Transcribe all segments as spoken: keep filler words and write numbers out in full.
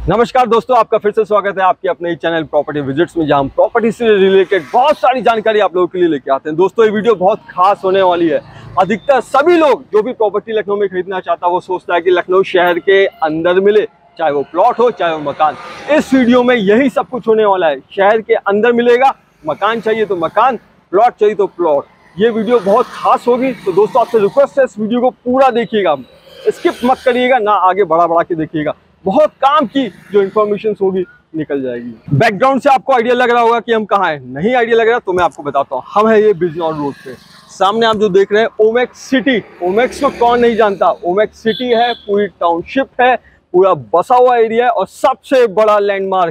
नमस्कार दोस्तों, आपका फिर से स्वागत है आपके अपने चैनल प्रॉपर्टी विजिट्स में, जहां हम प्रॉपर्टी से रिलेटेड बहुत सारी जानकारी आप लोगों के लिए लेके आते हैं। दोस्तों ये वीडियो बहुत खास होने वाली है। अधिकतर सभी लोग जो भी प्रॉपर्टी लखनऊ में खरीदना चाहता है वो सोचता है कि लखनऊ शहर के अंदर मिले, चाहे वो प्लॉट हो चाहे वो मकान। इस वीडियो में यही सब कुछ होने वाला है। शहर के अंदर मिलेगा, मकान चाहिए तो मकान, प्लॉट चाहिए तो प्लॉट। ये वीडियो बहुत खास होगी, तो दोस्तों आपसे रिक्वेस्ट है इस वीडियो को पूरा देखिएगा, स्किप मत करिएगा, ना आगे बढ़ा बढ़ा के देखिएगा। बहुत काम की जो इन्फॉर्मेशन होगी निकल जाएगी। बैकग्राउंड से आपको आइडिया लग रहा होगा कि हम कहाँ हैं, नहीं आइडिया लग रहा तो मैं आपको बताता हूँ। हम है ये बिजनौर रोड पे, सामने आप जो देख रहे हैं ओमेक्स सिटी। ओमेक्स को कौन नहीं जानता, ओमेक्स सिटी है, पूरी टाउनशिप है, पूरा बसा हुआ एरिया है, और सबसे बड़ा लैंडमार्क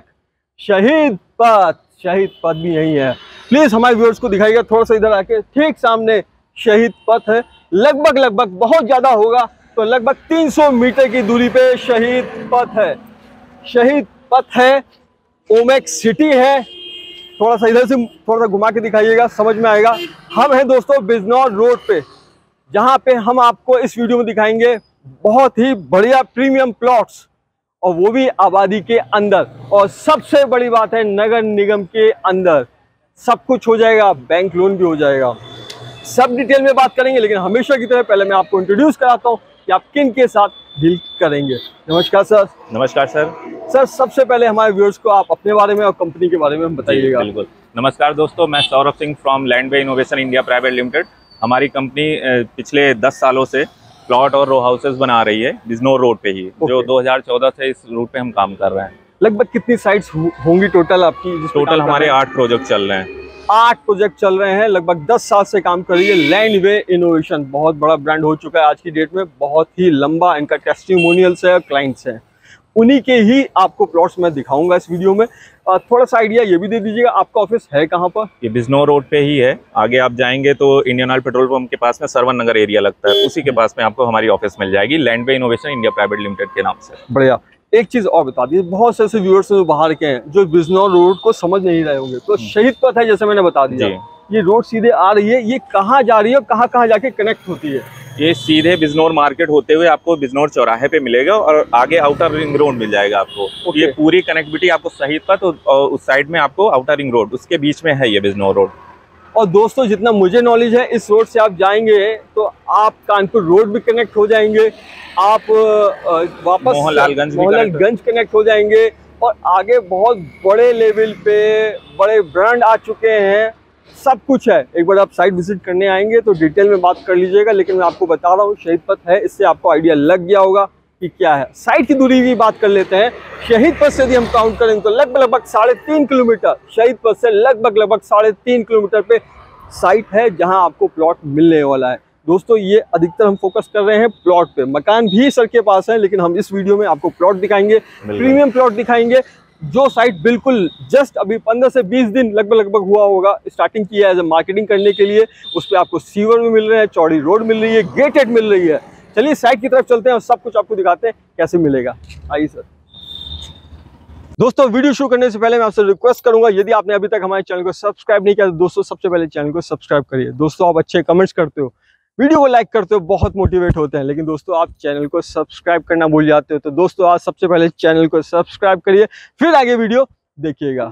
शहीद पथ। शहीद पथ भी यही है। प्लीज हमारे व्यूअर्स को दिखाइएगा थोड़ा सा इधर आके। ठीक सामने शहीद पथ है, लगभग लगभग बहुत ज्यादा होगा तो लगभग तीन सौ मीटर की दूरी पे शहीद पथ है। शहीद पथ है, ओमेक्स सिटी है। थोड़ा सा इधर से थोड़ा सा घुमा के दिखाइएगा, समझ में आएगा। हम हैं दोस्तों बिजनौर रोड पे, जहां पे हम आपको इस वीडियो में दिखाएंगे बहुत ही बढ़िया प्रीमियम प्लॉट्स, और वो भी आबादी के अंदर। और सबसे बड़ी बात है, नगर निगम के अंदर सब कुछ हो जाएगा, बैंक लोन भी हो जाएगा। सब डिटेल में बात करेंगे, लेकिन हमेशा की तरह पहले मैं आपको इंट्रोड्यूस कराता हूँ कि आप किन के साथ डील करेंगे। नमस्कार सर। नमस्कार सर। सर सबसे पहले हमारे व्यूअर्स को आप अपने बारे में और कंपनी के बारे में बताइएगा। बिल्कुल। नमस्कार दोस्तों, मैं Saurabh Singh from Land Way Innovation India Private Limited. हमारी कंपनी पिछले दस सालों से प्लॉट और रो हाउसेस बना रही है बिजनौर रोड पे ही, जो दो हज़ार चौदह से इस रूट पे हम काम कर रहे हैं। लगभग कितनी साइट्स होंगी टोटल आपकी? टोटल हमारे आठ प्रोजेक्ट चल रहे हैं। आठ प्रोजेक्ट चल रहे हैं, लगभग दस साल से काम कर रही है लैंड वे इनोवेशन। बहुत बड़ा ब्रांड हो चुका है आज की डेट में, बहुत ही लंबा इनका टेस्टिमोनियल्स है, क्लाइंट्स हैं। उन्हीं के ही आपको प्लॉट्स मैं दिखाऊंगा इस वीडियो में। थोड़ा सा आइडिया ये भी दे दीजिएगा, आपका ऑफिस है कहाँ पर? ये बिजनौर रोड पे ही है। आगे आप जाएंगे तो इंडियन ऑयल पेट्रोल पंप के पास में सरवन नगर एरिया लगता है, उसी के पास में आपको हमारी ऑफिस मिल जाएगी, Land Way Innovation India Private Limited के नाम से। बढ़िया। एक चीज और बता दीजिए, बहुत से ऐसे व्यूअर्स जो बाहर के हैं जो बिजनौर रोड को समझ नहीं रहे होंगे, तो शहीद पथ है जैसे मैंने बता दिया, ये रोड सीधे आ रही है, ये कहाँ जा रही है, कहाँ कहाँ जाके कनेक्ट होती है? ये सीधे बिजनौर मार्केट होते हुए आपको बिजनौर चौराहे पे मिलेगा, और आगे आउटर रिंग रोड मिल जाएगा आपको। ये पूरी कनेक्टिविटी आपको शहीद पथ और उस साइड में आपको आउटर रिंग रोड, उसके बीच में है ये बिजनौर रोड। और दोस्तों जितना मुझे नॉलेज है, इस रोड से आप जाएंगे तो आप कानपुर रोड भी कनेक्ट हो जाएंगे, आप वापस मोहनलालगंज मोहनलालगंज कनेक्ट हो जाएंगे, और आगे बहुत बड़े लेवल पे बड़े ब्रांड आ चुके हैं, सब कुछ है। एक बार आप साइट विजिट करने आएंगे तो डिटेल में बात कर लीजिएगा, लेकिन मैं आपको बता रहा हूँ शहीद पथ है, इससे आपको आइडिया लग गया होगा कि क्या है। साइट की दूरी की बात कर लेते हैं। शहीद पथ से यदि हम काउंट करें तो लगभग लगभग साढ़े तीन किलोमीटर, शहीद पथ से लगभग लगभग साढ़े तीन किलोमीटर पे साइट है जहां आपको प्लॉट मिलने वाला है। दोस्तों ये अधिकतर हम फोकस कर रहे हैं प्लॉट पे, मकान भी सर के पास है, लेकिन हम इस वीडियो में आपको प्लॉट दिखाएंगे, प्रीमियम प्लॉट दिखाएंगे। जो साइट बिल्कुल जस्ट अभी पंद्रह से बीस दिन लगभग लगभग हुआ होगा, स्टार्टिंग किया है मार्केटिंग करने के लिए। उस पर आपको सीवर भी मिल रहे हैं, चौड़ी रोड मिल रही है, गेटेड मिल रही है। चलिए साइट की तरफ चलते हैं और सब कुछ आपको दिखाते हैं कैसे मिलेगा। आइए सर। दोस्तों वीडियो शुरू करने से पहले मैं आपसे रिक्वेस्ट करूंगा, यदि आपने अभी तक हमारे चैनल को सब्सक्राइब नहीं किया तो दोस्तों सबसे पहले चैनल को सब्सक्राइब करिए। दोस्तों आप अच्छे कमेंट्स करते हो, वीडियो को लाइक करते हो, बहुत मोटिवेट होते हैं, लेकिन दोस्तों आप चैनल को सब्सक्राइब करना भूल जाते हो। तो दोस्तों आज सबसे पहले चैनल को सब्सक्राइब करिए, फिर आगे वीडियो देखिएगा।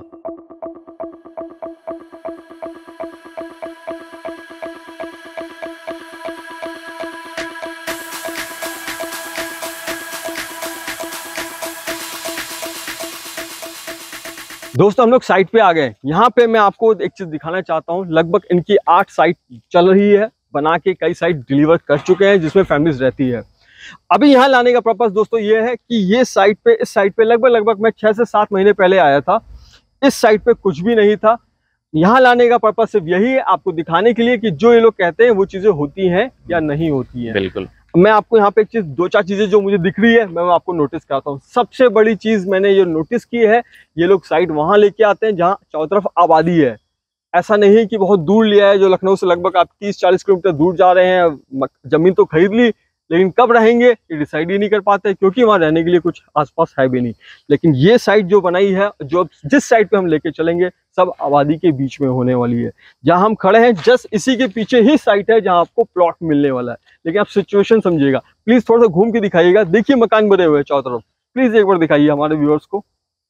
दोस्तों हम लोग साइट पे आ गए। यहाँ पे मैं आपको एक चीज दिखाना चाहता हूँ। लगभग इनकी आठ साइट चल रही है, बना के कई साइट डिलीवर कर चुके हैं जिसमें फैमिलीज रहती है। अभी यहाँ लाने का पर्पस दोस्तों ये है कि ये साइट पे, इस साइट पे लगभग लगभग मैं छह से सात महीने पहले आया था। इस साइट पे कुछ भी नहीं था। यहाँ लाने का पर्पस सिर्फ यही है, आपको दिखाने के लिए कि जो ये लोग कहते हैं वो चीजें होती हैं या नहीं होती हैं। बिल्कुल। मैं आपको यहाँ पे एक चीज, दो चार चीजें जो मुझे दिख रही है मैं आपको नोटिस कराता हूँ। सबसे बड़ी चीज मैंने ये नोटिस की है, ये लोग साइट वहां लेके आते हैं जहाँ चारों तरफ आबादी है। ऐसा नहीं है कि बहुत दूर लिया है, जो लखनऊ से लगभग आप तीस चालीस किलोमीटर दूर जा रहे हैं, जमीन तो खरीद ली लेकिन कब रहेंगे ये डिसाइड ही नहीं कर पाते, क्योंकि वहाँ रहने के लिए कुछ आसपास है भी नहीं। लेकिन ये साइट जो बनाई है, जो जिस साइट पे हम लेके चलेंगे, सब आबादी के बीच में होने वाली है। जहाँ हम खड़े हैं जस्ट इसी के पीछे ही साइट है जहाँ आपको प्लॉट मिलने वाला है। लेकिन आप सिचुएशन समझिएगा, प्लीज थोड़ा सा घूम के दिखाइएगा। देखिए मकान बने हुए हैं चारों तरफ, प्लीज एक बार दिखाइए हमारे व्यूअर्स को।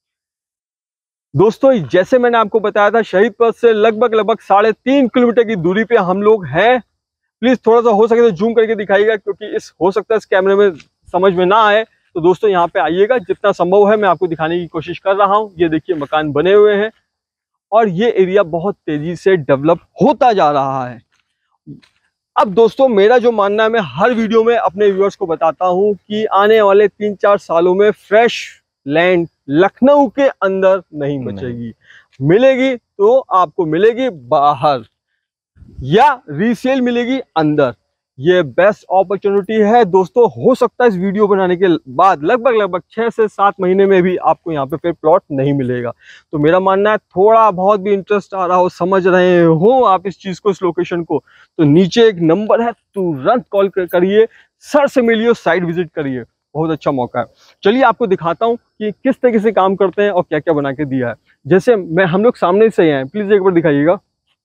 दोस्तों जैसे मैंने आपको बताया था, शहीद पथ से लगभग लगभग साढ़े तीन किलोमीटर की दूरी पे हम लोग हैं। प्लीज थोड़ा सा हो सके तो जूम करके दिखाइएगा, क्योंकि इस हो सकता है इस कैमरे में समझ में ना आए। तो दोस्तों यहाँ पे आइएगा, जितना संभव है मैं आपको दिखाने की कोशिश कर रहा हूँ। ये देखिए मकान बने हुए हैं और ये एरिया बहुत तेजी से डेवलप होता जा रहा है। अब दोस्तों मेरा जो मानना है, मैं हर वीडियो में अपने व्यूअर्स को बताता हूं कि आने वाले तीन चार सालों में फ्रेश लैंड लखनऊ के अंदर नहीं बचेगी। मिलेगी तो आपको मिलेगी बाहर या रीसेल मिलेगी अंदर। ये बेस्ट अपॉर्चुनिटी है दोस्तों। हो सकता है इस वीडियो बनाने के बाद लगभग लगभग छह से सात महीने में भी आपको यहाँ पे फिर प्लॉट नहीं मिलेगा। तो मेरा मानना है, थोड़ा बहुत भी इंटरेस्ट आ रहा हो, समझ रहे हो आप इस चीज को, इस लोकेशन को, तो नीचे एक नंबर है, तुरंत कॉल करिए, सर से मिलिए, साइट विजिट करिए। बहुत अच्छा मौका है। चलिए आपको दिखाता हूँ कि किस तरीके से काम करते हैं और क्या क्या बना के दिया है। जैसे मैं हम लोग सामने से हैं, प्लीज एक बार दिखाइएगा।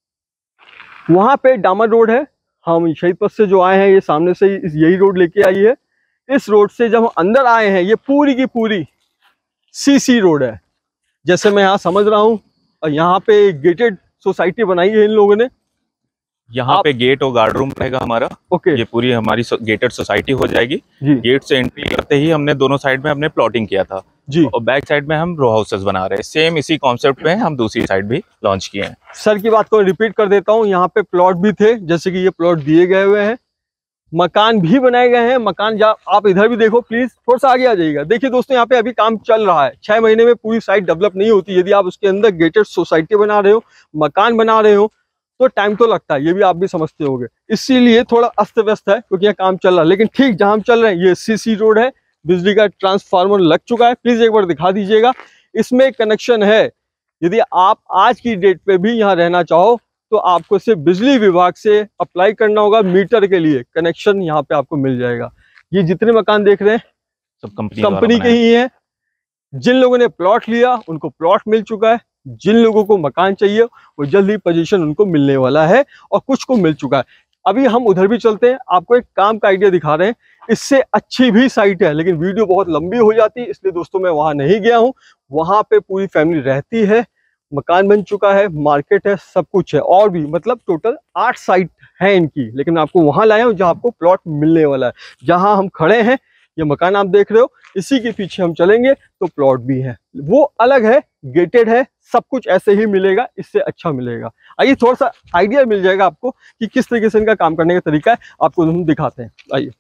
वहां पे डामर रोड है, हम शहीद पथ से जो आए हैं ये सामने से यही रोड लेके आई है। इस रोड से जब हम अंदर आए हैं, ये पूरी की पूरी सीसी रोड है, जैसे मैं यहाँ समझ रहा हूँ। और यहाँ पे गेटेड सोसाइटी बनाई है इन लोगों ने। यहाँ आप... पे गेट और गार्ड रूम रहेगा हमारा। ओके, ये पूरी हमारी गेटेड सोसाइटी हो जाएगी। जी। गेट से एंट्री करते ही हमने दोनों साइड में हमने प्लॉटिंग किया था जी, और बैक साइड में हम रो हाउसेस बना रहे हैं। सेम इसी कॉन्सेप्ट पे हम दूसरी साइड भी लॉन्च किए हैं। सर की बात को रिपीट कर देता हूँ, यहाँ पे प्लॉट भी थे, जैसे कि ये प्लॉट दिए गए हुए हैं, मकान भी बनाए गए हैं। मकान जा आप इधर भी देखो, प्लीज थोड़ा सा आगे आ जाइएगा। देखिए दोस्तों यहाँ पे अभी काम चल रहा है। छह महीने में पूरी साइट डेवलप नहीं होती। यदि आप उसके अंदर गेटेड सोसाइटी बना रहे हो, मकान बना रहे हो, तो टाइम तो लगता है, ये भी आप भी समझते होंगे। इसीलिए थोड़ा अस्त व्यस्त है, क्योंकि यहाँ काम चल रहा है। लेकिन ठीक जहां हम चल रहे हैं, ये सीसी रोड है, बिजली का ट्रांसफार्मर लग चुका है। प्लीज एक बार दिखा दीजिएगा। इसमें कनेक्शन है। यदि आप आज की डेट पे भी यहाँ रहना चाहो तो आपको सिर्फ बिजली विभाग से अप्लाई करना होगा मीटर के लिए। कनेक्शन यहाँ पे आपको मिल जाएगा। ये जितने मकान देख रहे हैं सब कंपनी कंपनी के ही हैं। जिन लोगों ने प्लॉट लिया उनको प्लॉट मिल चुका है, जिन लोगों को मकान चाहिए वो जल्दी पोजीशन उनको मिलने वाला है, और कुछ को मिल चुका है। अभी हम उधर भी चलते हैं, आपको एक काम का आइडिया दिखा रहे हैं। इससे अच्छी भी साइट है, लेकिन वीडियो बहुत लंबी हो जाती है, इसलिए दोस्तों मैं वहां नहीं गया हूं। वहां पे पूरी फैमिली रहती है, मकान बन चुका है, मार्केट है, सब कुछ है, और भी मतलब टोटल आठ साइट है इनकी। लेकिन मैं आपको वहां लाया हूं जहां आपको प्लॉट मिलने वाला है। जहां हम खड़े हैं, ये मकान आप देख रहे हो, इसी के पीछे हम चलेंगे तो प्लॉट भी है, वो अलग है, गेटेड है, सब कुछ ऐसे ही मिलेगा, इससे अच्छा मिलेगा। आइए थोड़ा सा आइडिया मिल जाएगा आपको कि किस तरीके से इनका काम करने का तरीका है, आपको हम दिखाते हैं। आइए।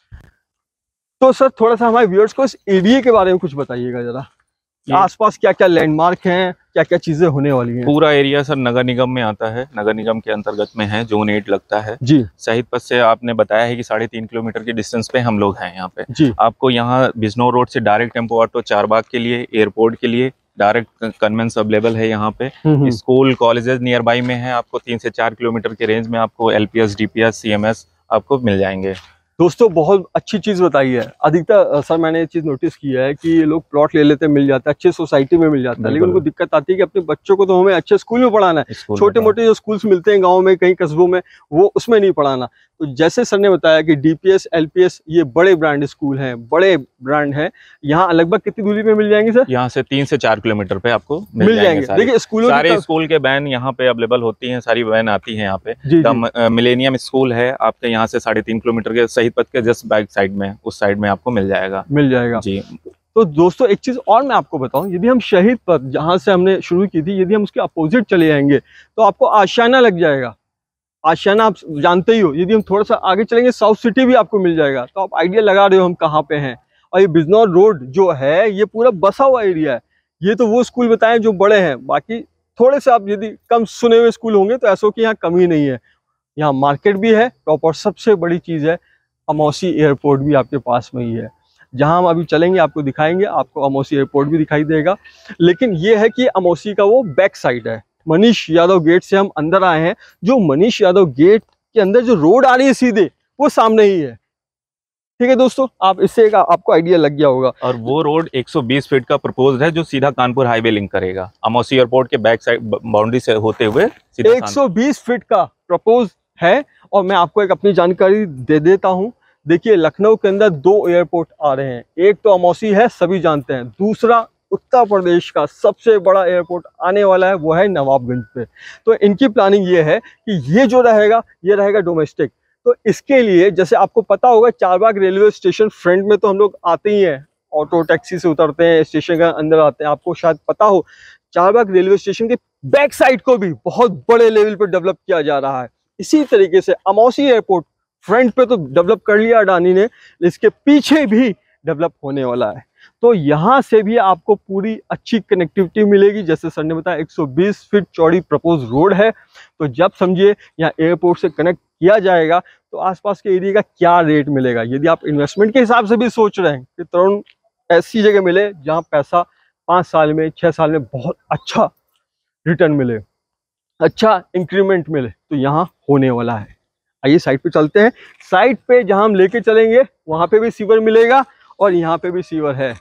तो सर थोड़ा सा हमारे व्यूअर्स को इस एरिया के बारे में कुछ बताइएगा जरा। आसपास क्या क्या लैंडमार्क हैं, क्या क्या चीजें होने वाली हैं? पूरा एरिया सर नगर निगम में आता है, नगर निगम के अंतर्गत में है, जोन एट लगता है जी। शहीद पथ से आपने बताया है कि साढ़े तीन किलोमीटर के डिस्टेंस पे हम लोग हैं यहाँ पे जी। आपको यहाँ बिजनौर रोड से डायरेक्ट टेम्पो ऑटो चारबाग के लिए, एयरपोर्ट के लिए डायरेक्ट कन्वेंस अवेलेबल है यहाँ पे। स्कूल कॉलेजेस नियर बाई में है, आपको तीन से चार किलोमीटर के रेंज में आपको एलपीएस, डीपीएस, सीएमएस आपको मिल जाएंगे। दोस्तों बहुत अच्छी चीज बताई है। अधिकतर सर मैंने ये चीज नोटिस किया है कि ये लोग प्लॉट ले लेते हैं, मिल जाता है, अच्छे सोसाइटी में मिल जाता है, लेकिन उनको दिक्कत आती है कि अपने बच्चों को तो हमें अच्छे स्कूल में पढ़ाना है। छोटे मोटे जो स्कूल्स मिलते हैं गांव में, कहीं कस्बों में, वो उसमें नहीं पढ़ाना। तो जैसे सर ने बताया कि डीपीएस, एलपीएस ये बड़े ब्रांड स्कूल हैं, बड़े ब्रांड हैं। यहाँ लगभग कितनी दूरी पे मिल जाएंगे सर? यहाँ से तीन से चार किलोमीटर पे आपको मिल, मिल जाएंगे। देखिए स्कूलों सारे स्कूल के वैन यहाँ पे अवेलेबल होती हैं, सारी वैन आती है यहाँ पे। मिलेनियम स्कूल है आपके यहाँ से साढ़े तीन किलोमीटर के शहीद पथ के जस्ट बैक साइड में, उस साइड में आपको मिल जाएगा मिल जाएगा जी। तो दोस्तों एक चीज और मैं आपको बताऊं, यदि हम शहीद पथ जहां से हमने शुरू की थी, यदि हम उसके अपोजिट चले जाएंगे तो आपको आशियाना लग जाएगा। आशियाना आप जानते ही हो। यदि हम थोड़ा सा आगे चलेंगे साउथ सिटी भी आपको मिल जाएगा। तो आप आइडिया लगा रहे हो हम कहाँ पे हैं। और ये बिजनौर रोड जो है ये पूरा बसा हुआ एरिया है। ये तो वो स्कूल बताएं जो बड़े हैं, बाकी थोड़े से आप यदि कम सुने हुए स्कूल होंगे तो ऐसा कि यहाँ कमी नहीं है। यहाँ मार्केट भी है प्रॉपर। सबसे बड़ी चीज़ है अमौसी एयरपोर्ट भी आपके पास में ही है। जहाँ हम अभी चलेंगे आपको दिखाएंगे, आपको अमौसी एयरपोर्ट भी दिखाई देगा। लेकिन ये है कि अमौसी का वो बैक साइड है। मनीष यादव गेट से हम अंदर आए हैं। जो मनीष यादव गेट के अंदर जो रोड आ रही है सीधे, वो सामने ही है। ठीक है दोस्तों, आप इससे एक आपको आइडिया लग गया होगा। और वो रोड एक सौ बीस फीट का प्रपोज है जो सीधा कानपुर हाईवे लिंक करेगा अमौसी एयरपोर्ट के बैक साइड बाउंड्री से होते हुए सीधा एक सौ बीस फीट का प्रपोज है। और मैं आपको एक अपनी जानकारी दे देता हूं, देखिए लखनऊ के अंदर दो एयरपोर्ट आ रहे हैं, एक तो अमौसी है सभी जानते हैं, दूसरा उत्तर प्रदेश का सबसे बड़ा एयरपोर्ट आने वाला है वो है नवाबगंज पे। तो इनकी प्लानिंग ये है कि ये जो रहेगा ये रहेगा डोमेस्टिक। तो इसके लिए जैसे आपको पता होगा चारबाग रेलवे स्टेशन फ्रंट में तो हम लोग आते ही हैं, ऑटो टैक्सी से उतरते हैं, स्टेशन के अंदर आते हैं। आपको शायद पता हो चारबाग रेलवे स्टेशन के बैक साइड को भी बहुत बड़े लेवल पर डेवलप किया जा रहा है। इसी तरीके से अमौसी एयरपोर्ट फ्रंट पे तो डेवलप कर लिया अडानी ने, इसके पीछे भी डेवलप होने वाला है। तो यहाँ से भी आपको पूरी अच्छी कनेक्टिविटी मिलेगी। जैसे सर ने बताया एक सौ बीस फीट चौड़ी प्रपोज रोड है। तो जब समझिए यहाँ एयरपोर्ट से कनेक्ट किया जाएगा तो आसपास के एरिया का क्या रेट मिलेगा। यदि आप इन्वेस्टमेंट के हिसाब से भी सोच रहे हैं कि तुरंत ऐसी जगह मिले जहाँ पैसा पाँच साल में छः साल में बहुत अच्छा रिटर्न मिले, अच्छा इंक्रीमेंट मिले, तो यहाँ होने वाला है। आइए साइड पे चलते हैं। साइड पे जहां हम लेके चलेंगे वहां पे भी सीवर मिलेगा और यहाँ पे भी सीवर है।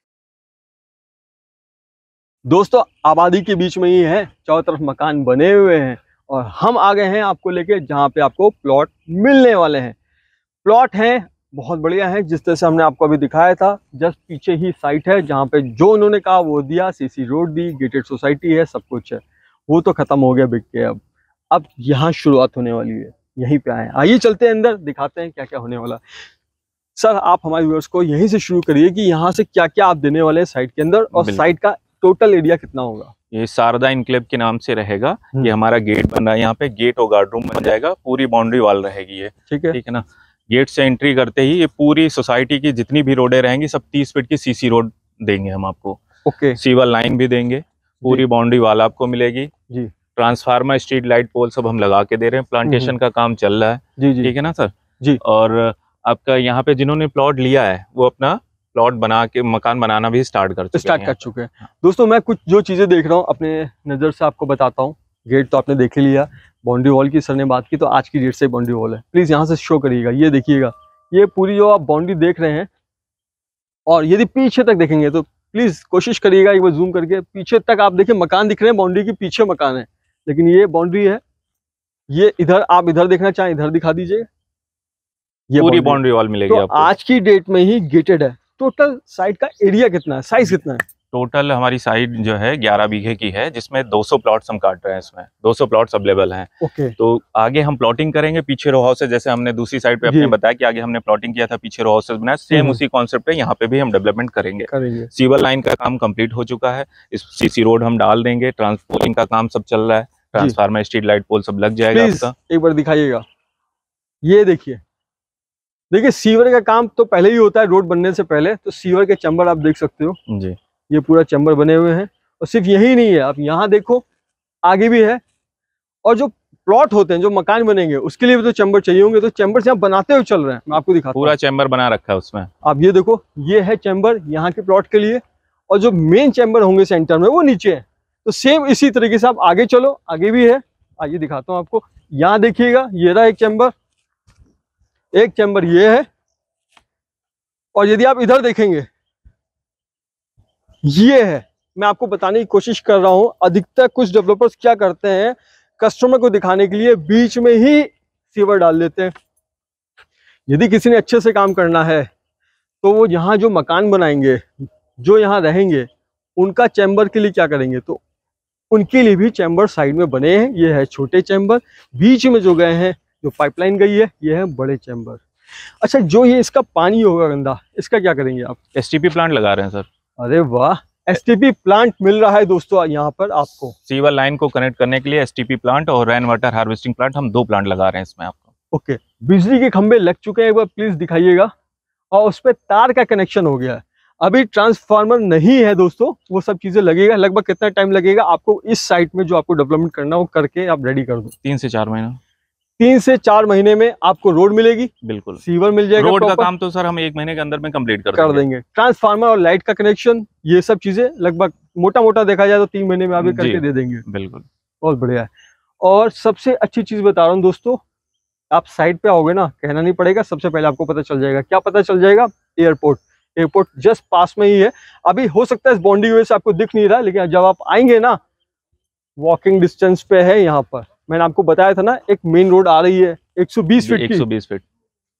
दोस्तों आबादी के बीच में ही है, चारों तरफ मकान बने हुए हैं और हम आ गए हैं आपको लेके जहाँ पे आपको प्लॉट मिलने वाले हैं। प्लॉट हैं बहुत बढ़िया है, जिस तरह से हमने आपको अभी दिखाया था। जस्ट पीछे ही साइट है जहाँ पे जो उन्होंने कहा वो दिया, सीसी रोड दी, गेटेड सोसाइटी है, सब कुछ है। वो तो खत्म हो गया बिक के, अब अब यहाँ शुरुआत होने वाली है। यहीं पे आए, आइए चलते हैं अंदर, दिखाते हैं क्या क्या होने वाला। सर आप हमारे व्यूअर्स को यहीं से शुरू करिए कि यहाँ से क्या क्या आप देने वाले हैं साइट के अंदर, और साइट का टोटल एरिया कितना होगा। ये शारदा इनक्लेव के नाम से रहेगा। ये हमारा गेट बन रहा है, यहाँ पे गेट और गार्ड रूम बन जाएगा, पूरी बाउंड्री वॉल रहेगी ये। ठीक है ठीक है ना। गेट से एंट्री करते ही ये पूरी सोसाइटी की जितनी भी रोडें रहेंगी सब तीस फीट की सीसी रोड देंगे हम आपको। ओके, सीवर लाइन भी देंगे, पूरी बाउंड्री वॉल आपको मिलेगी जी। ट्रांसफार्मर, स्ट्रीट लाइट पोल सब हम लगा के दे रहे हैं। प्लांटेशन का काम चल रहा है जी जी, ठीक है ना सर जी। और आपका यहाँ पे जिन्होंने प्लॉट लिया है वो अपना प्लॉट बना के मकान बनाना भी स्टार्ट कर चुके स्टार्ट कर चुके हैं। दोस्तों मैं कुछ जो चीजें देख रहा हूँ अपने नजर से आपको बताता हूँ। गेट तो आपने देख ही लिया, बाउंड्री वॉल की सर ने बात की, तो आज की डेट से बाउंड्री वॉल है। प्लीज यहाँ से शो करिएगा, ये देखिएगा, ये पूरी जो आप बाउंड्री देख रहे हैं, और यदि पीछे तक देखेंगे तो प्लीज कोशिश करिएगा एक बार जूम करके पीछे तक आप देखिए मकान दिख रहे हैं, बाउंड्री के पीछे मकान है, लेकिन ये बाउंड्री है। ये इधर आप इधर देखना चाहें इधर दिखा दीजिए, ये पूरी बाउंड्री वॉल मिलेगी तो आपको। आज की डेट में ही गेटेड है। टोटल साइट का एरिया कितना है, साइज कितना है? टोटल हमारी साइट जो है ग्यारह बीघे की है, जिसमें दो सौ प्लॉट्स हम काट रहे हैं। इसमें दो सौ प्लॉट्स अवेलेबल हैं। ओके, तो आगे हम प्लॉटिंग करेंगे। पीछे रो हाउस है, जैसे हमने दूसरी साइड पे आपने बताया कि आगे हमने प्लॉटिंग किया था, पीछे रो हाउस बनाया, सेम उसी कॉन्सेप्ट पे यहाँ पे भी हम डेवलपमेंट करेंगे, करेंगे। सीवर लाइन का काम कंप्लीट हो चुका है, इस सीसी रोड हम डाल देंगे, ट्रांसपोर्टिंग का काम सब चल रहा है, ट्रांसफार्मर, स्ट्रीट लाइट पोल सब लग जाएगा आपका। एक बार दिखाइएगा, ये देखिए देखिए सीवर का काम तो पहले ही होता है, रोड बनने से पहले। तो सीवर के चैम्बर आप देख सकते हो जी, ये पूरा चैम्बर बने हुए हैं। और सिर्फ यही नहीं है, आप यहाँ देखो आगे भी है। और जो प्लॉट होते हैं, जो मकान बनेंगे, उसके लिए भी तो चैम्बर चाहिए होंगे, तो चैम्बर यहाँ बनाते हुए चल रहे हैं। मैं आपको दिखाता हूँ, पूरा चैम्बर बना रखा है उसमें। आप ये देखो, ये है चैम्बर यहाँ के प्लॉट के लिए, और जो मेन चैम्बर होंगे सेंटर में वो नीचे है। तो सेम इसी तरीके से आप आगे चलो, आगे भी है, आइए दिखाता हूँ आपको। यहाँ देखिएगा, ये रहा एक चैम्बर, एक चैम्बर ये है। और यदि आप इधर देखेंगे, ये है। मैं आपको बताने की कोशिश कर रहा हूं, अधिकतर कुछ डेवलपर्स क्या करते हैं, कस्टमर को दिखाने के लिए बीच में ही सीवर डाल देते हैं। यदि किसी ने अच्छे से काम करना है तो वो यहाँ जो मकान बनाएंगे, जो यहाँ रहेंगे, उनका चैम्बर के लिए क्या करेंगे, तो उनके लिए भी चैम्बर साइड में बने हैं। ये है छोटे चैम्बर, बीच में जो गए हैं, जो पाइपलाइन गई है, ये है बड़े चैम्बर। अच्छा, जो ये इसका पानी होगा गंदा, इसका क्या करेंगे आप? एसटीपी प्लांट लगा रहे हैं सर। अरे वाह, एसटीपी प्लांट मिल रहा है दोस्तों यहाँ पर आपको। सीवर लाइन को कनेक्ट करने के लिए एसटीपी प्लांट और रेन वाटर हार्वेस्टिंग प्लांट, हम दो प्लांट लगा रहे हैं इसमें आपको। ओके, बिजली के खंभे लग चुके हैं, एक बार प्लीज दिखाइएगा। और उस पर तार का कनेक्शन हो गया है। अभी ट्रांसफार्मर नहीं है दोस्तों, वो सब चीजें लगेगा। लगभग कितना टाइम लगेगा आपको इस साइट में जो आपको डेवलपमेंट करना हो करके आप रेडी कर दो? तीन से चार महीना तीन से चार महीने में आपको रोड मिलेगी, बिल्कुल सीवर मिल जाएगा। रोड का काम तो सर हम एक महीने के अंदर में कंप्लीट कर, कर देंगे। ट्रांसफार्मर और लाइट का कनेक्शन, ये सब चीजें लगभग मोटा मोटा देखा जाए तो तीन महीने में आप करके दे देंगे। बिल्कुल, बहुत बढ़िया है। और सबसे अच्छी चीज बता रहा हूँ दोस्तों, आप साइड पे आओगे ना, कहना नहीं पड़ेगा, सबसे पहले आपको पता चल जाएगा। क्या पता चल जाएगा? एयरपोर्ट। एयरपोर्ट जस्ट पास में ही है। अभी हो सकता है इस बाउंड्री वजह से आपको दिख नहीं रहा, लेकिन जब आप आएंगे ना, वॉकिंग डिस्टेंस पे है। यहाँ पर मैंने आपको बताया था ना, एक मेन रोड आ रही है एक सौ बीस फीट की। एक सौ बीस फीट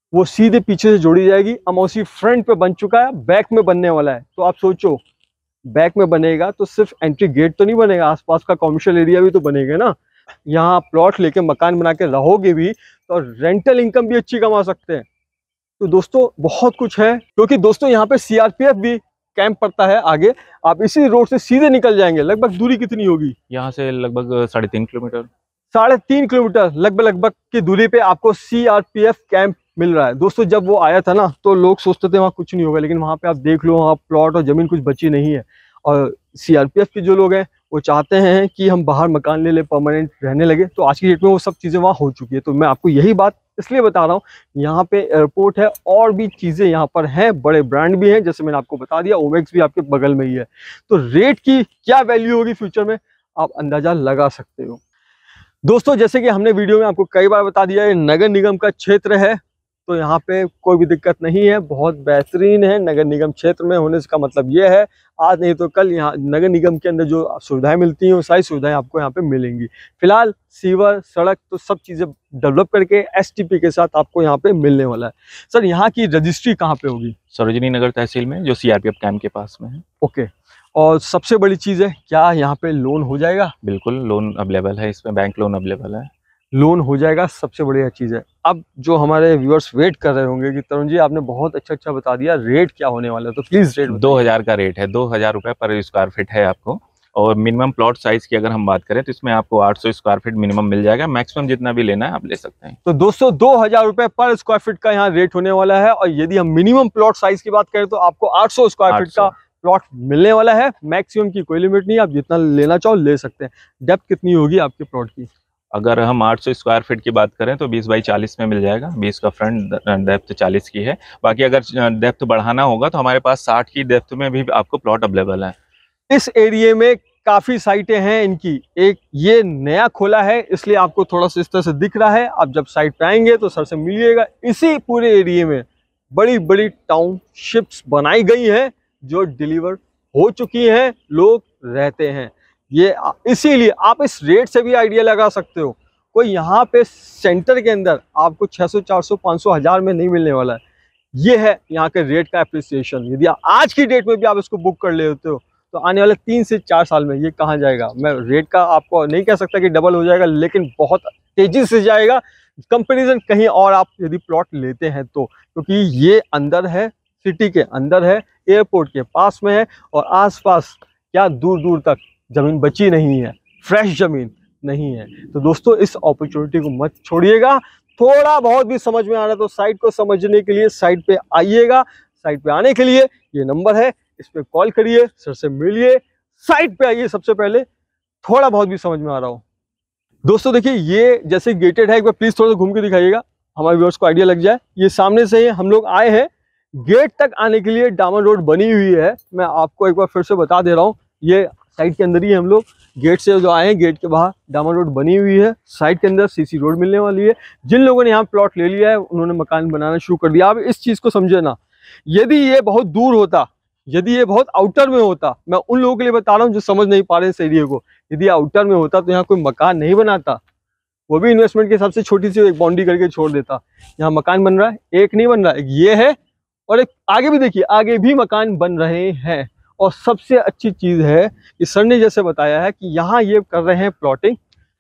वो सीधे पीछे से जोड़ी जाएगी। अमौसी फ्रंट पे बन चुका है, बैक में बनने वाला है। तो आप सोचो, बैक में बनेगा तो सिर्फ एंट्री गेट तो नहीं बनेगा, आसपास का कॉमर्शियल एरिया भी तो बनेगा ना। यहाँ प्लॉट लेके मकान बना के रहोगे भी तो रेंटल इनकम भी अच्छी कमा सकते हैं। तो दोस्तों बहुत कुछ है, क्योंकि दोस्तों यहाँ पे सीआरपीएफ भी कैंप पड़ता है आगे। आप इसी रोड से सीधे निकल जाएंगे। लगभग दूरी कितनी होगी यहाँ से? लगभग साढ़े तीन किलोमीटर साढ़े तीन किलोमीटर लगभग लगभग की दूरी पे आपको सीआरपीएफ कैंप मिल रहा है। दोस्तों जब वो आया था ना तो लोग सोचते थे वहाँ कुछ नहीं होगा, लेकिन वहाँ पे आप देख लो, वहाँ प्लॉट और जमीन कुछ बची नहीं है। और सीआरपीएफ के जो लोग हैं वो चाहते हैं कि हम बाहर मकान ले ले, परमानेंट रहने लगे। तो आज की डेट में वो सब चीज़ें वहाँ हो चुकी है। तो मैं आपको यही बात इसलिए बता रहा हूँ, यहाँ पे एयरपोर्ट है और भी चीज़ें यहाँ पर हैं, बड़े ब्रांड भी हैं, जैसे मैंने आपको बता दिया ओमेक्स भी आपके बगल में ही है। तो रेट की क्या वैल्यू होगी फ्यूचर में आप अंदाजा लगा सकते हो। दोस्तों जैसे कि हमने वीडियो में आपको कई बार बता दिया, ये नगर निगम का क्षेत्र है, तो यहाँ पे कोई भी दिक्कत नहीं है, बहुत बेहतरीन है। नगर निगम क्षेत्र में होने का मतलब ये है आज नहीं तो कल यहाँ नगर निगम के अंदर जो सुविधाएं मिलती हैं वो सारी सुविधाएं आपको यहाँ पे मिलेंगी। फिलहाल सीवर, सड़क तो सब चीज़ें डेवलप करके एसटीपी के साथ आपको यहाँ पे मिलने वाला है। सर यहाँ की रजिस्ट्री कहाँ पे होगी? सरोजनी नगर तहसील में, जो सीआरपीएफ कैंप के पास में है। ओके, और सबसे बड़ी चीज़ है, क्या यहाँ पे लोन हो जाएगा? बिल्कुल लोन अवेलेबल है, इसमें बैंक लोन अवेलेबल है। लोन हो जाएगा, सबसे बढ़िया चीज़ है। अब जो हमारे व्यूअर्स वेट कर रहे होंगे कि तरुण जी आपने बहुत अच्छा अच्छा बता दिया, रेट क्या होने वाला है, तो प्लीज रेट। दो हजार का रेट है, दो हजार रुपये पर स्क्वायर फीट है आपको। और मिनिमम प्लॉट साइज की अगर हम बात करें तो इसमें आपको आठ सौ स्क्वायर फीट मिनिमम मिल जाएगा, मैक्सिमम जितना भी लेना है आप ले सकते हैं। तो दोस्तों दो हजार रुपये पर स्क्वायर फीट का यहाँ रेट होने वाला है। और यदि हम मिनिमम प्लॉट साइज की बात करें तो आपको आठ सौ स्क्वायर फीट का प्लॉट मिलने वाला है। मैक्सिमम की कोई लिमिट नहीं, आप जितना लेना चाहो ले सकते हैं। डेप्थ कितनी होगी आपके प्लॉट की? अगर हम आठ सौ स्क्वायर फीट की बात करें तो बीस बाई चालीस में मिल जाएगा। बीस का फ्रंट, डेप्थ चालीस की है। बाकी अगर डेप्थ बढ़ाना होगा तो हमारे पास साठ की डेप्थ में भी आपको प्लॉट अवेलेबल है। इस एरिया में काफी साइटें हैं इनकी, एक ये नया खोला है इसलिए आपको थोड़ा सा इस तरह से दिख रहा है। आप जब साइट पे आएंगे तो सर से मिलिएगा। इसी पूरे एरिया में बड़ी बड़ी टाउनशिप्स बनाई गई हैं जो डिलीवर हो चुकी हैं, लोग रहते हैं। ये इसीलिए आप इस रेट से भी आइडिया लगा सकते हो, कोई यहाँ पे सेंटर के अंदर आपको छह सौ, चार सौ, पाँच सौ, हजार में नहीं मिलने वाला है। ये है यहाँ के रेट का एप्रिसिएशन। यदि आप आज की डेट में भी आप इसको बुक कर लेते हो तो आने वाले तीन से चार साल में ये कहाँ जाएगा, मैं रेट का आपको नहीं कह सकता कि डबल हो जाएगा, लेकिन बहुत तेजी से जाएगा कंपैरिजन कहीं और आप यदि प्लॉट लेते हैं तो। क्योंकि ये अंदर है, सिटी के अंदर है, एयरपोर्ट के पास में है और आसपास क्या दूर दूर तक जमीन बची नहीं है, फ्रेश जमीन नहीं है। तो दोस्तों इस अपॉर्चुनिटी को मत छोड़िएगा। थोड़ा बहुत भी समझ में आ रहा है तो साइट को समझने के लिए साइट पे आइएगा। साइट पे आने के लिए ये नंबर है, इस पे कॉल करिए, सर से मिलिए, साइट पे आइए। सबसे पहले थोड़ा बहुत भी समझ में आ रहा हो। दोस्तों देखिए ये जैसे गेटेड है, एक बार प्लीज थोड़ा सा घूम के दिखाइएगा, हमारे व्यूअर्स को आइडिया लग जाए। ये सामने से ही हम लोग आए हैं, गेट तक आने के लिए डामर रोड बनी हुई है। मैं आपको एक बार फिर से बता दे रहा हूँ, ये साइड के अंदर ही हम लोग गेट से जो आए हैं, गेट के बाहर डामर रोड बनी हुई है, साइड के अंदर सीसी रोड मिलने वाली है। जिन लोगों ने यहाँ प्लॉट ले लिया है उन्होंने मकान बनाना शुरू कर दिया। आप इस चीज को समझे ना, यदि ये बहुत दूर होता, यदि ये बहुत आउटर में होता, मैं उन लोगों के लिए बता रहा हूँ जो समझ नहीं पा रहे इस एरिया को, यदि आउटर में होता तो यहाँ कोई मकान नहीं बनाता, वो भी इन्वेस्टमेंट के हिसाब से छोटी सी एक बाउंड्री करके छोड़ देता। यहाँ मकान बन रहा है, एक नहीं बन रहा है, एक ये है और एक आगे भी देखिए, आगे भी मकान बन रहे हैं। और सबसे अच्छी चीज है कि सर ने जैसे बताया है कि यहाँ ये कर रहे हैं प्लॉटिंग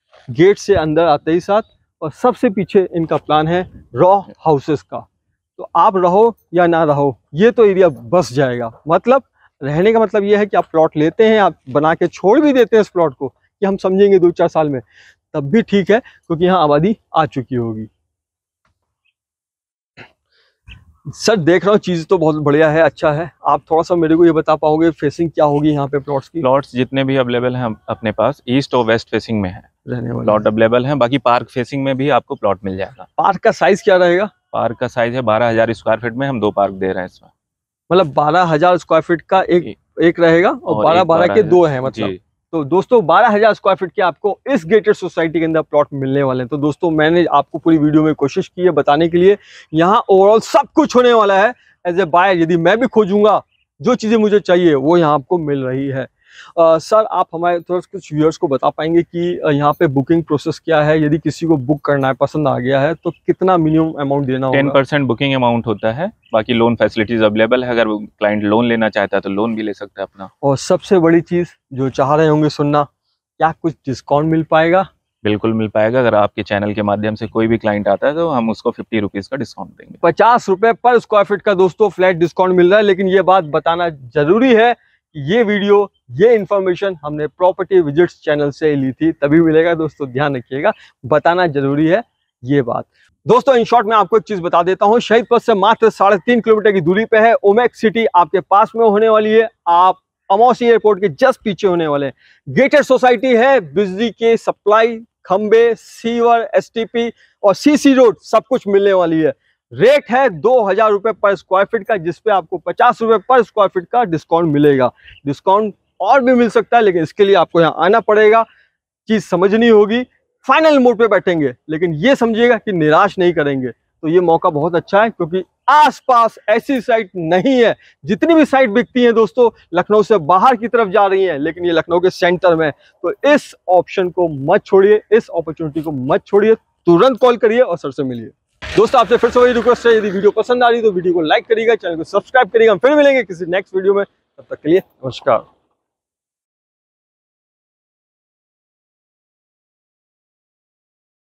गेट से अंदर आते ही साथ, और सबसे पीछे इनका प्लान है रॉ हाउसेस का। तो आप रहो या ना रहो, ये तो एरिया बस जाएगा। मतलब रहने का मतलब ये है कि आप प्लॉट लेते हैं, आप बना के छोड़ भी देते हैं इस प्लॉट को कि हम समझेंगे दो चार साल में, तब भी ठीक है, क्योंकि यहाँ आबादी आ चुकी होगी। सर देख रहा हूँ चीज तो बहुत बढ़िया है, अच्छा है। आप थोड़ा सा मेरे को ये बता पाओगे फेसिंग क्या होगी यहाँ पे प्लॉट्स की? प्लॉट्स जितने भी अवेलेबल हैं अपने पास ईस्ट और वेस्ट फेसिंग में है रहने वाले प्लॉट अवेलेबल हैं। बाकी पार्क फेसिंग में भी आपको प्लॉट मिल जाएगा। पार्क का साइज क्या रहेगा? पार्क का साइज है बारह हजार स्क्वायर फीट में हम दो पार्क दे रहे हैं इसमें। मतलब बारह हजार स्क्वायर फीट का एक एक रहेगा और बारह बारह के दो है मतलब। तो दोस्तों बारह हजार स्क्वायर फीट के आपको इस गेटेड सोसाइटी के अंदर प्लॉट मिलने वाले हैं। तो दोस्तों मैंने आपको पूरी वीडियो में कोशिश की है बताने के लिए, यहाँ ओवरऑल सब कुछ होने वाला है। एज ए बायर यदि मैं भी खोजूंगा जो चीजें मुझे चाहिए वो यहाँ आपको मिल रही है। आ, सर आप हमारे थोड़ा कुछ व्यूअर्स को बता पाएंगे कि आ, यहाँ पे बुकिंग प्रोसेस क्या है? यदि किसी को बुक करना है, पसंद आ गया है, तो कितना मिनिमम अमाउंट देना होगा? टेन परसेंट बुकिंग अमाउंट होता है, बाकी लोन फैसिलिटीज अवेलेबल है। अगर क्लाइंट लोन लेना चाहता है तो लोन भी ले सकता है अपना। और सबसे बड़ी चीज जो चाह रहे होंगे सुनना, क्या कुछ डिस्काउंट मिल पाएगा? बिल्कुल मिल पाएगा। अगर आपके चैनल के माध्यम से कोई भी क्लाइंट आता है तो हम उसको फिफ्टी रुपीज का डिस्काउंट देंगे। पचास रुपए पर स्क्वायर फीट का दोस्तों फ्लैट डिस्काउंट मिल रहा है। लेकिन ये बात बताना जरूरी है कि ये वीडियो, ये इन्फॉर्मेशन हमने प्रॉपर्टी विजिट्स चैनल से ली थी, तभी मिलेगा दोस्तों, ध्यान रखिएगा, बताना जरूरी है ये बात। दोस्तों इन शॉर्ट में आपको एक चीज बता देता हूँ, शहीद पथ से मात्र साढ़े तीन किलोमीटर की दूरी पे है। ओमेक्स सिटी आपके पास में होने वाली है। आप अमौसी एयरपोर्ट के जस्ट पीछे होने वाले हैं। गेटेड सोसाइटी है, बिजली के सप्लाई, खंबे, सीवर, एसटीपी और सीसी रोड सब कुछ मिलने वाली है। रेट है दो हजार रुपए पर स्क्वायर फीट का, जिसपे आपको पचास रुपए पर स्क्वायर फीट का डिस्काउंट मिलेगा। डिस्काउंट और भी मिल सकता है, लेकिन इसके लिए आपको यहाँ आना पड़ेगा, चीज समझनी होगी। फाइनल मोड पे बैठेंगे, लेकिन ये समझिएगा कि निराश नहीं करेंगे। तो ये मौका बहुत अच्छा है, क्योंकि आसपास ऐसी साइट नहीं है। जितनी भी साइट बिकती हैं दोस्तों, लखनऊ से बाहर की तरफ जा रही हैं, लेकिन ये लखनऊ के सेंटर में। तो इस ऑप्शन को मत छोड़िए, इस अपॉर्चुनिटी को मत छोड़िए, तुरंत कॉल करिए और सर से मिलिए। दोस्तों आपसे फिर से वही रिक्वेस्ट है, यदि वीडियो पसंद आ रही है तो वीडियो को लाइक करिएगा, चैनल को सब्सक्राइब करिएगा। हम फिर मिलेंगे किसी नेक्स्ट वीडियो में, तब तक के लिए नमस्कार।